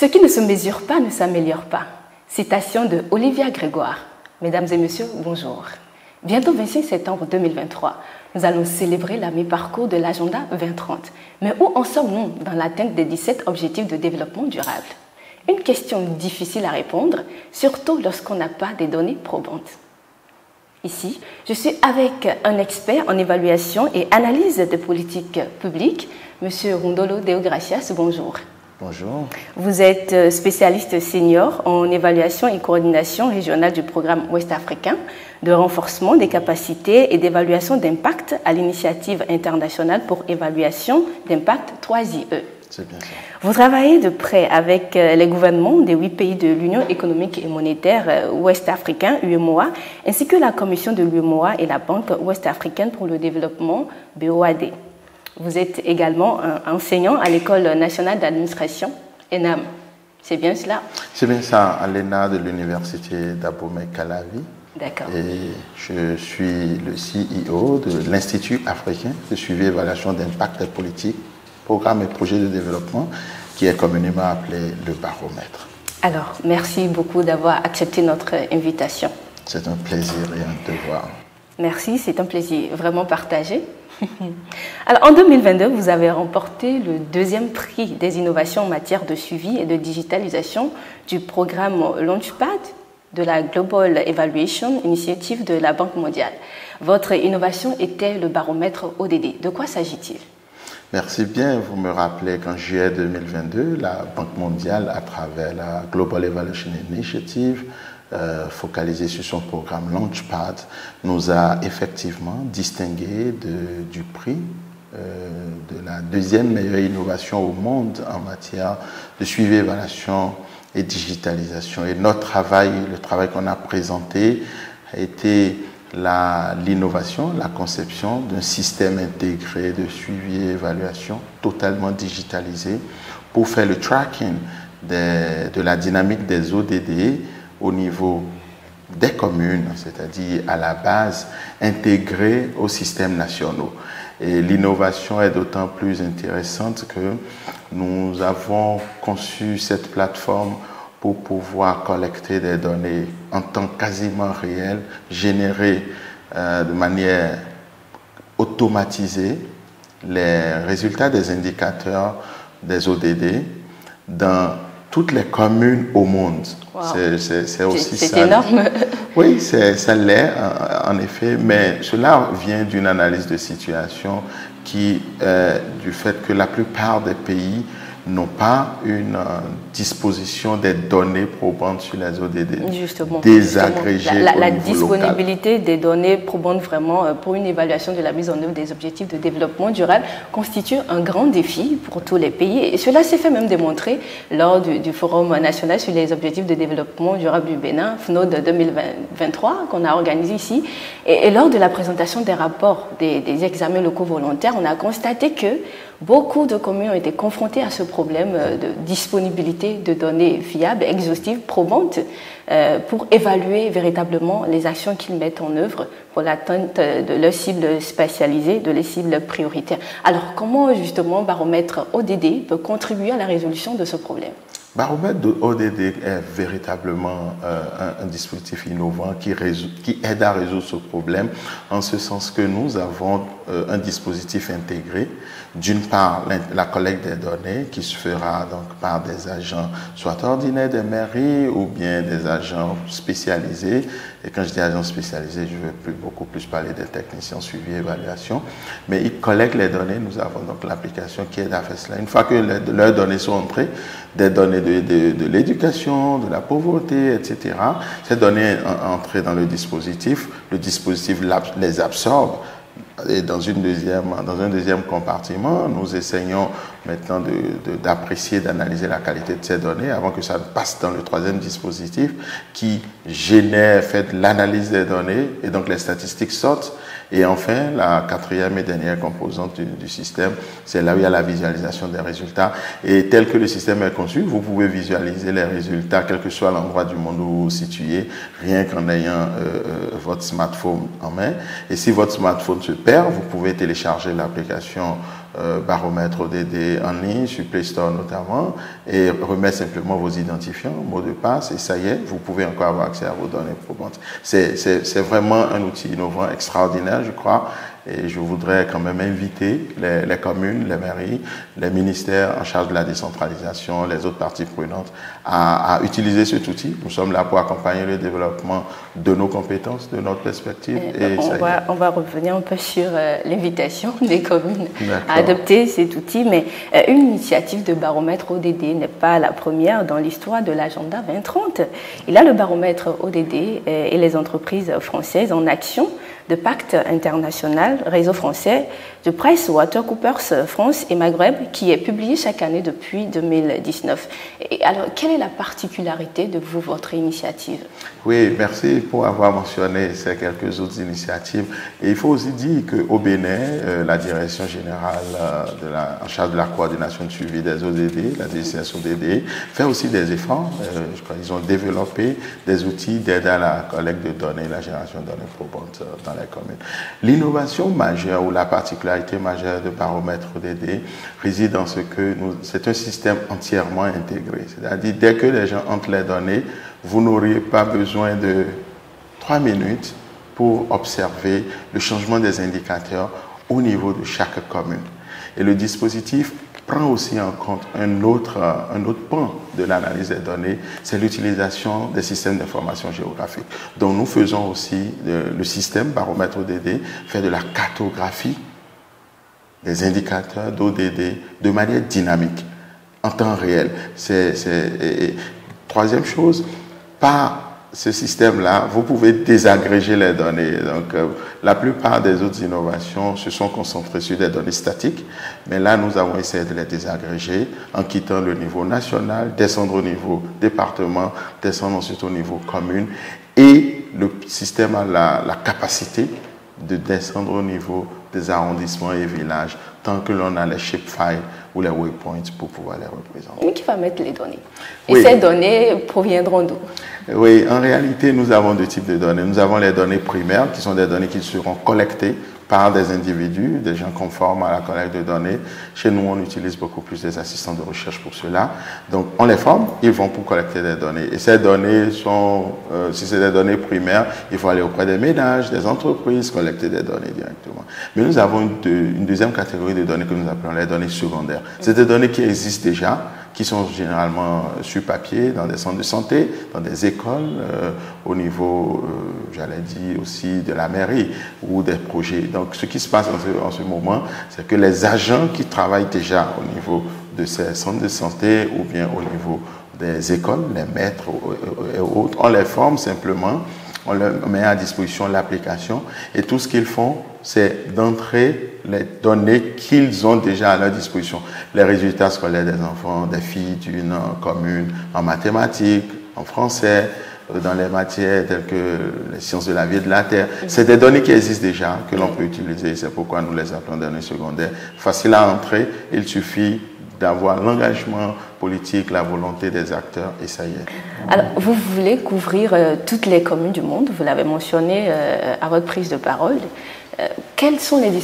Ce qui ne se mesure pas ne s'améliore pas. Citation de Olivia Grégoire. Mesdames et messieurs, bonjour. Bientôt 26 septembre 2023, nous allons célébrer la mi-parcours de l'agenda 2030. Mais où en sommes-nous dans l'atteinte des 17 objectifs de développement durable? Une question difficile à répondre, surtout lorsqu'on n'a pas des données probantes. Ici, je suis avec un expert en évaluation et analyse de politique publique, M. Rundolo Deogracias. Bonjour. Bonjour. Vous êtes spécialiste senior en évaluation et coordination régionale du programme ouest africain de renforcement des capacités et d'évaluation d'impact à l'initiative internationale pour évaluation d'impact 3IE. C'est bien ça. Vous travaillez de près avec les gouvernements des 8 pays de l'Union économique et monétaire ouest africain, UEMOA, ainsi que la commission de l'UEMOA et la Banque ouest africaine pour le développement, BOAD. Vous êtes également un enseignant à l'École nationale d'administration, ENAM. C'est bien cela? C'est bien ça, à l'ENA de l'Université d'Abomey-Calavi. D'accord. Et je suis le CEO de l'Institut africain de suivi et évaluation d'impact politique, programmes et projets de développement, qui est communément appelé le baromètre. Alors, merci beaucoup d'avoir accepté notre invitation. C'est un plaisir et un devoir. Merci, c'est un plaisir vraiment partagé. Alors, en 2022, vous avez remporté le 2e prix des innovations en matière de suivi et de digitalisation du programme Launchpad de la Global Evaluation Initiative de la Banque mondiale. Votre innovation était le baromètre ODD. De quoi s'agit-il? Merci bien. Vous me rappelez qu'en juillet 2022, la Banque mondiale, à travers la Global Evaluation Initiative, focalisée sur son programme Launchpad, nous a effectivement distingué du prix de la 2e meilleure innovation au monde en matière de suivi, évaluation et digitalisation. Et notre travail, le travail qu'on a présenté, a été l'innovation, la conception d'un système intégré de suivi et évaluation totalement digitalisé pour faire le tracking de la dynamique des ODD au niveau des communes, c'est-à-dire à la base intégrée aux systèmes nationaux. Et l'innovation est d'autant plus intéressante que nous avons conçu cette plateforme pour pouvoir collecter des données en temps quasiment réel, générer de manière automatisée les résultats des indicateurs des ODD dans toutes les communes au monde. Wow. C'est aussi ça. C'est énorme. Oui, ça l'est en effet, mais cela vient d'une analyse de situation qui, du fait que la plupart des pays n'ont pas une disposition des données probantes sur les ODD. Justement. Désagrégées la disponibilité des données probantes vraiment pour une évaluation de la mise en œuvre des objectifs de développement durable constitue un grand défi pour tous les pays. Et cela s'est fait même démontrer lors du Forum national sur les objectifs de développement durable du Bénin, FNOD 2023, qu'on a organisé ici. Et lors de la présentation des rapports des examens locaux volontaires, on a constaté que beaucoup de communes ont été confrontées à ce problème de disponibilité de données fiables, exhaustives, probantes, pour évaluer véritablement les actions qu'ils mettent en œuvre pour l'atteinte de leurs cibles spécialisées, de leurs cibles prioritaires. Alors, comment justement Baromètre ODD peut contribuer à la résolution de ce problème? Baromètre de ODD est véritablement un dispositif innovant qui aide à résoudre ce problème, en ce sens que nous avons un dispositif intégré. D'une part, la collecte des données qui se fera donc par des agents soit ordinaires des mairies ou bien des agents spécialisés. Et quand je dis agents spécialisés, je veux beaucoup plus parler des techniciens suivi et évaluation. Mais ils collectent les données. Nous avons donc l'application qui aide à faire cela. Une fois que leurs données sont entrées, des données de l'éducation, de la pauvreté, etc. Ces données entrées dans le dispositif les absorbe. Et dans un deuxième compartiment, nous essayons maintenant d'apprécier, d'analyser la qualité de ces données avant que ça passe dans le 3e dispositif qui fait de l'analyse des données et donc les statistiques sortent. Et enfin, la 4e et dernière composante du système, c'est là où il y a la visualisation des résultats. Et tel que le système est conçu, vous pouvez visualiser les résultats, quel que soit l'endroit du monde où vous vous situez, rien qu'en ayant votre smartphone en main. Et si votre smartphone se perd, vous pouvez télécharger l'application baromètre ODD en ligne, sur Play Store notamment, et remettre simplement vos identifiants, mots de passe, et ça y est, vous pouvez encore avoir accès à vos données probantes. C'est vraiment un outil innovant, extraordinaire, je crois, et je voudrais quand même inviter les communes, les mairies, les ministères en charge de la décentralisation, les autres parties prenantes à utiliser cet outil. Nous sommes là pour accompagner le développement de nos compétences, de notre perspective. Et on va revenir un peu sur l'invitation des communes à adopter cet outil, mais une initiative de baromètre ODD n'est pas la première dans l'histoire de l'agenda 2030. Il y a le baromètre ODD et les entreprises françaises en action de Pacte International, réseau français de PricewaterhouseCoopers France et Maghreb, qui est publié chaque année depuis 2019. Et alors, quelle est la particularité de votre initiative? Oui, merci pour avoir mentionné ces quelques autres initiatives. Et il faut aussi dire qu'au Bénin, la direction générale en charge de la coordination de suivi des ODD, la DCS ODD, fait aussi des efforts. Je crois qu'ils ont développé des outils d'aide à la collecte de données, la génération de données probantes dans les communes. L'innovation majeure ou la particularité majeure de baromètre ODD réside dans ce que c'est un système entièrement intégré. C'est-à-dire, dès que les gens entrent les données, vous n'auriez pas besoin de 3 minutes pour observer le changement des indicateurs au niveau de chaque commune. Et le dispositif prend aussi en compte un autre pan de l'analyse des données, c'est l'utilisation des systèmes d'information géographique. Donc nous faisons aussi, le système baromètre ODD fait de la cartographie des indicateurs d'ODD de manière dynamique, en temps réel. Troisième chose, par ce système-là, vous pouvez désagréger les données. Donc, la plupart des autres innovations se sont concentrées sur des données statiques, mais là, nous avons essayé de les désagréger en quittant le niveau national, descendre au niveau département, descendre ensuite au niveau commune, et le système a la capacité de descendre au niveau des arrondissements et villages, tant que l'on a les shapefiles ou les waypoints pour pouvoir les représenter. Mais qui va mettre les données? Et ces données proviendront d'où? Oui, en réalité, nous avons deux types de données. Nous avons les données primaires, qui sont des données qui seront collectées par des individus, des gens conformes à la collecte de données. Chez nous, on utilise beaucoup plus des assistants de recherche pour cela. Donc, on les forme, ils vont pour collecter des données. Et ces données sont, si c'est des données primaires, il faut aller auprès des ménages, des entreprises, collecter des données directement. Mais nous avons une deuxième catégorie de données que nous appelons les données secondaires. C'est des données qui existent déjà, qui sont généralement sur papier, dans des centres de santé, dans des écoles, au niveau, j'allais dire aussi, de la mairie ou des projets. Donc, ce qui se passe en ce moment, c'est que les agents qui travaillent déjà au niveau de ces centres de santé ou bien au niveau des écoles, les maîtres et autres, on les forme simplement, on leur met à disposition l'application et tout ce qu'ils font, c'est d'entrer les données qu'ils ont déjà à leur disposition. Les résultats scolaires des enfants, des filles d'une commune, en mathématiques, en français, dans les matières telles que les sciences de la vie et de la terre. C'est des données qui existent déjà, que l'on peut utiliser. C'est pourquoi nous les appelons données secondaires. Facile à entrer, il suffit d'avoir l'engagement politique, la volonté des acteurs, et ça y est. Alors, vous voulez couvrir toutes les communes du monde, vous l'avez mentionné à votre prise de parole. Quels sont les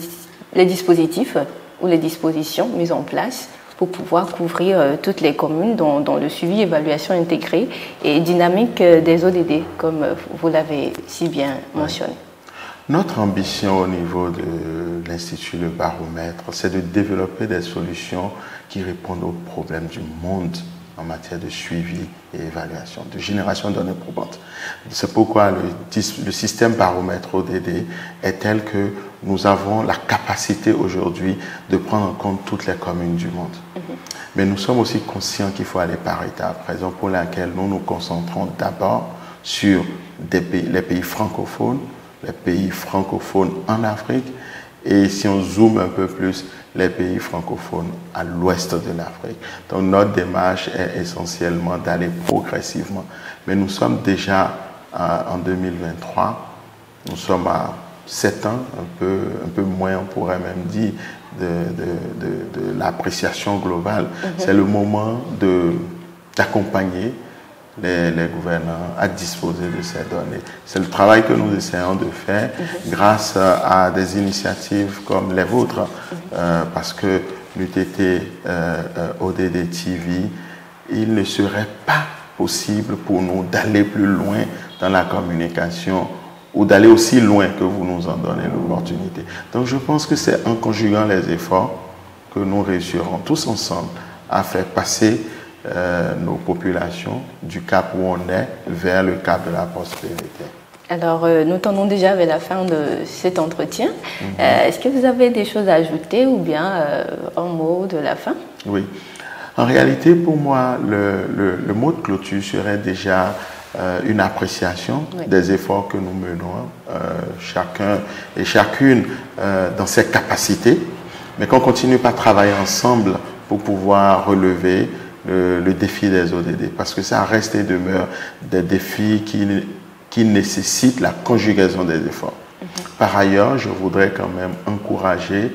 dispositifs ou les dispositions mises en place pour pouvoir couvrir toutes les communes dans le suivi, évaluation intégrée et dynamique des ODD, comme vous l'avez si bien mentionné? Notre ambition au niveau de l'Institut Le Baromètre, c'est de développer des solutions qui répondent aux problèmes du monde en matière de suivi et évaluation, de génération de données probantes. C'est pourquoi le système baromètre ODD est tel que nous avons la capacité aujourd'hui de prendre en compte toutes les communes du monde. Mais nous sommes aussi conscients qu'il faut aller par étapes, raison pour laquelle nous nous concentrons d'abord sur les pays francophones en Afrique, et si on zoome un peu plus, les pays francophones à l'ouest de l'Afrique. Donc notre démarche est essentiellement d'aller progressivement. Mais nous sommes déjà en 2023, nous sommes à 7 ans, un peu moins, on pourrait même dire, de l'appréciation globale. C'est le moment d'accompagner les gouvernants à disposer de ces données. C'est le travail que nous essayons de faire grâce à des initiatives comme les vôtres, parce que l'UTT ODD TV, il ne serait pas possible pour nous d'aller plus loin dans la communication ou d'aller aussi loin que vous nous en donnez l'opportunité. Donc je pense que c'est en conjuguant les efforts que nous réussirons tous ensemble à faire passer nos populations du cap où on est vers le cap de la prospérité. Alors, nous tendons déjà vers la fin de cet entretien. Est-ce que vous avez des choses à ajouter ou bien un mot de la fin? Oui. En réalité, pour moi, le mot de clôture serait déjà une appréciation des efforts que nous menons, chacun et chacune dans ses capacités, mais qu'on continue par travailler ensemble pour pouvoir relever le défi des ODD, parce que ça reste et demeure des défis qui nécessitent la conjugaison des efforts. Par ailleurs, je voudrais quand même encourager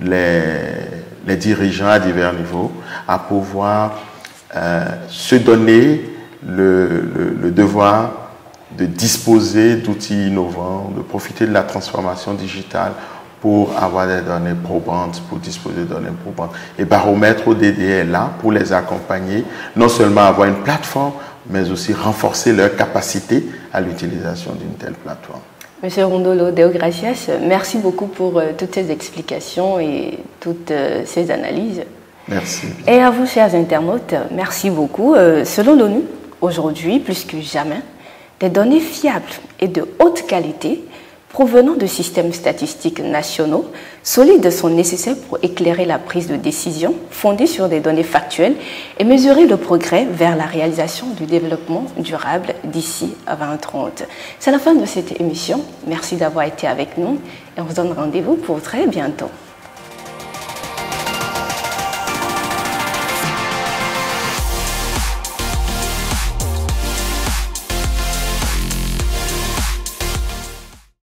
les dirigeants à divers niveaux à pouvoir se donner le devoir de disposer d'outils innovants, de profiter de la transformation digitale pour avoir des données probantes, pour disposer de données probantes. Et Baromètre ODD est là pour les accompagner, non seulement avoir une plateforme, mais aussi renforcer leur capacité à l'utilisation d'une telle plateforme. Monsieur Rondolo Deogracias, merci beaucoup pour toutes ces explications et toutes ces analyses. Merci. Et à vous, chers internautes, merci beaucoup. Selon l'ONU, aujourd'hui, plus que jamais, des données fiables et de haute qualité provenant de systèmes statistiques nationaux solides sont nécessaires pour éclairer la prise de décision fondée sur des données factuelles et mesurer le progrès vers la réalisation du développement durable d'ici à 2030. C'est la fin de cette émission. Merci d'avoir été avec nous et on se donne rendez-vous pour très bientôt.